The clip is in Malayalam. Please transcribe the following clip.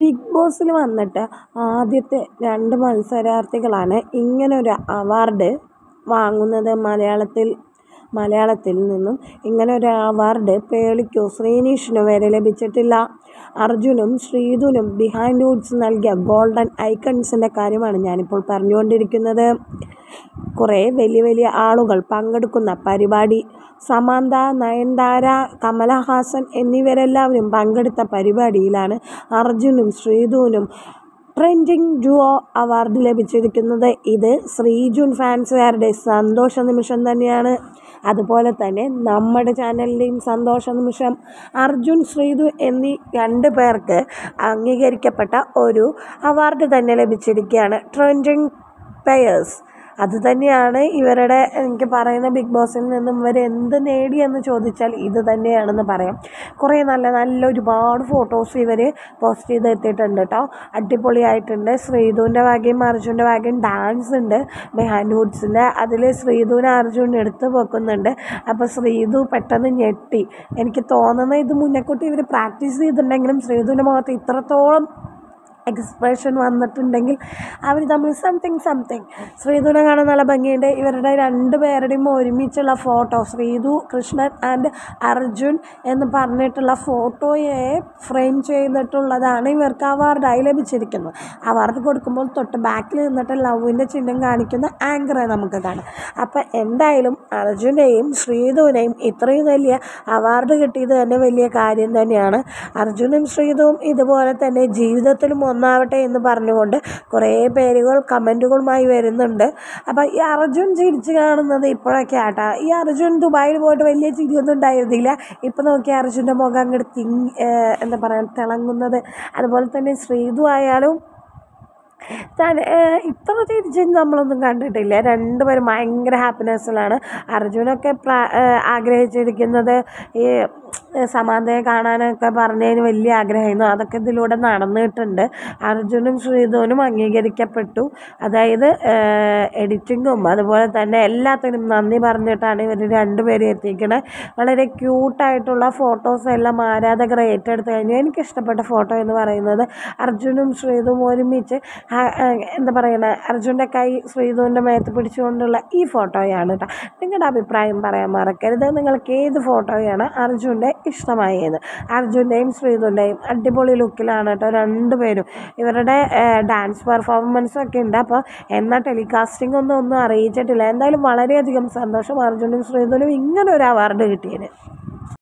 ബിഗ് ബോസിൽ വന്നിട്ട് ആദ്യത്തെ 2 മത്സരാർത്ഥികളാണ് ഇങ്ങനൊരു അവാർഡ് വാങ്ങുന്നത്. മലയാളത്തിൽ നിന്നും ഇങ്ങനൊരു അവാർഡ് പേളിക്കോ ശ്രീനിഷിനോ വരെ ലഭിച്ചിട്ടില്ല. അർജുനും ശ്രീധുനും ബിഹൈൻഡ് വുഡ്സ് നൽകിയ ഗോൾഡൻ ഐക്കൺസിൻ്റെ കാര്യമാണ് ഞാനിപ്പോൾ പറഞ്ഞുകൊണ്ടിരിക്കുന്നത്. കുറേ വലിയ ആളുകൾ പങ്കെടുക്കുന്ന പരിപാടി. സമാന്ത, നയൻതാര, കമലഹാസൻ എന്നിവരെല്ലാവരും പങ്കെടുത്ത പരിപാടിയിലാണ് അർജുനും ശ്രീധുവിനും ട്രെൻഡിങ് ഡുവോ അവാർഡ് ലഭിച്ചിരിക്കുന്നത്. ഇത് ശ്രീജുൻ ഫാൻസുകാരുടെ സന്തോഷ നിമിഷം തന്നെയാണ്. അതുപോലെ തന്നെ നമ്മുടെ ചാനലിൻ്റെയും സന്തോഷ നിമിഷം. അർജുൻ, ശ്രീധു എന്നീ 2 പേർക്ക് അംഗീകരിക്കപ്പെട്ട ഒരു അവാർഡ് തന്നെ ലഭിച്ചിരിക്കുകയാണ്. Trending pairs. അത് തന്നെയാണ് ഇവരുടെ എനിക്ക് പറയുന്ന ബിഗ് ബോസിൽ നിന്നും ഇവർ എന്ത് നേടിയെന്ന് ചോദിച്ചാൽ ഇത് തന്നെയാണെന്ന് പറയാം. കുറേ നല്ല ഒരുപാട് ഫോട്ടോസ് ഇവർ പോസ്റ്റ് ചെയ്ത് എത്തിയിട്ടുണ്ട് കേട്ടോ. അടിപൊളിയായിട്ടുണ്ട്. ശ്രീധുവിൻ്റെ വകയും അർജുൻ്റെ വകയും ഡാൻസ് ഉണ്ട് ബിഹൈൻഡ് വുഡ്സിൻ്റെ. അതിൽ ശ്രീധുവിനെ അർജുൻ എടുത്ത് വെക്കുന്നുണ്ട്. അപ്പോൾ ശ്രീധു പെട്ടെന്ന് ഞെട്ടി. എനിക്ക് തോന്നുന്നത് ഇത് മുന്നേക്കൂട്ടി ഇവർ പ്രാക്ടീസ് ചെയ്തിട്ടുണ്ടെങ്കിലും ശ്രീധുവിൻ്റെ മുഖത്ത് ഇത്രത്തോളം എക്സ്പ്രഷൻ വന്നിട്ടുണ്ടെങ്കിൽ അവർ തമ്മിൽ സംതിങ്. ശ്രീധുവിനെ കാണാൻ നല്ല ഭംഗിയുണ്ട്. ഇവരുടെ 2 പേരുടെയും ഒരുമിച്ചുള്ള ഫോട്ടോ, ശ്രീധു കൃഷ്ണൻ ആൻഡ് അർജുൻ എന്ന് പറഞ്ഞിട്ടുള്ള ഫോട്ടോയെ ഫ്രെയിം ചെയ്തിട്ടുള്ളതാണ് ഇവർക്ക് അവാർഡായി ലഭിച്ചിരിക്കുന്നത്. അവാർഡ് കൊടുക്കുമ്പോൾ തൊട്ട് ബാക്കിൽ നിന്നിട്ട് ലവിൻ്റെ ചിഹ്നം കാണിക്കുന്ന ആങ്കറെ നമുക്ക് കാണാം. അപ്പം എന്തായാലും അർജുനെയും ശ്രീധുവിനെയും ഇത്രയും വലിയ അവാർഡ് കിട്ടിയത് തന്നെ വലിയ കാര്യം തന്നെയാണ്. അർജുനും ശ്രീധുവും ഇതുപോലെ തന്നെ ജീവിതത്തിലും ഒന്നാവട്ടെ എന്ന് പറഞ്ഞുകൊണ്ട് കുറേ പേരുകൾ കമൻറ്റുകളുമായി വരുന്നുണ്ട്. അപ്പോൾ ഈ അർജുൻ ചിരിച്ച് കാണുന്നത് ഇപ്പോഴൊക്കെ ആട്ടാ. ഈ അർജുൻ ദുബായിൽ പോയിട്ട് വലിയ ചിരിയൊന്നും ഉണ്ടായിരുന്നില്ല. ഇപ്പോൾ നോക്കിയാൽ അർജുൻ്റെ മുഖം അങ്ങോട്ട് എന്താ പറയുക തിളങ്ങുന്നത്. അതുപോലെ തന്നെ ശ്രീധു ആയാലും ഇത്ര ചിരിച്ച് നമ്മളൊന്നും കണ്ടിട്ടില്ല. 2 പേരും ഭയങ്കര ഹാപ്പിനെസ്സിലാണ്. അർജുനൊക്കെ ആഗ്രഹിച്ചിരിക്കുന്നത് ഈ സമാന്തയെ കാണാനൊക്കെ പറഞ്ഞതിന് വലിയ ആഗ്രഹമായിരുന്നു. അതൊക്കെ ഇതിലൂടെ നടന്നിട്ടുണ്ട്. അർജുനും ശ്രീധുവിനും അംഗീകരിക്കപ്പെട്ടു. അതായത് എഡിറ്റിങ്ങും അതുപോലെ തന്നെ എല്ലാത്തിനും നന്ദി പറഞ്ഞിട്ടാണ് ഇവർ 2 പേരും എത്തിക്കുന്നത്. വളരെ ക്യൂട്ടായിട്ടുള്ള ഫോട്ടോസ് എല്ലാം ആരാധകർ ഏറ്റെടുത്ത് കഴിഞ്ഞു. എനിക്കിഷ്ടപ്പെട്ട ഫോട്ടോ എന്ന് പറയുന്നത് അർജുനും ശ്രീധുവും ഒരുമിച്ച് എന്താ പറയുക, അർജുൻ്റെ കൈ ശ്രീധുവിൻ്റെ മേത്ത് പിടിച്ചുകൊണ്ടുള്ള ഈ ഫോട്ടോയാണ് കേട്ടോ. നിങ്ങളുടെ അഭിപ്രായം പറയാൻ മറക്കരുത്. നിങ്ങൾക്ക് ഏത് ഫോട്ടോയാണ് അർജുൻ്റെ ഇഷ്ടമായത്? അർജുൻ്റെയും ശ്രീധുവിൻ്റെയും അടിപൊളി ലുക്കിലാണ് കേട്ടോ 2 പേരും. ഇവരുടെ ഡാൻസ് പെർഫോമൻസൊക്കെ ഉണ്ട്. അപ്പോൾ എന്നാൽ ടെലികാസ്റ്റിംഗ് ഒന്നും അറിയിച്ചിട്ടില്ല. എന്തായാലും വളരെയധികം സന്തോഷം അർജുനും ശ്രീധുവിനും ഇങ്ങനെ ഒരു അവാർഡ് കിട്ടിയത്.